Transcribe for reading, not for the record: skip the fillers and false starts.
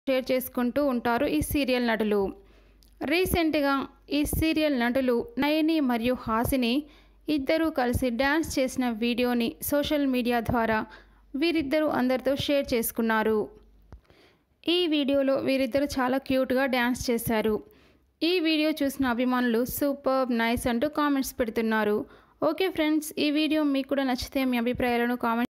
Share చేసుకుంటూ ఉంటారు ఈ సీరియల్ నటులు. రీసెంట్గా ఈ సీరియల్ నటులు నయని మరియు హాసిని ఇద్దరూ కలిసి డ్యాన్స్ చేసిన వీడియోని సోషల్ మీడియా ద్వారా వీరిద్దరూ అందరితో షేర్ చేసుకున్నారు. ఈ వీడియోలో వీరిద్దరూ చాలా క్యూట్గా డ్యాన్స్ చేశారు. ఈ వీడియో చూసిన అభిమానులు సూపర్బ్, నైస్ అంటూ కామెంట్స్ పెడుతున్నారు. ఓకే ఫ్రెండ్స్, ఈ వీడియో మీకు కూడా నచ్చితే మీ అభిప్రాయాలను కామెంట్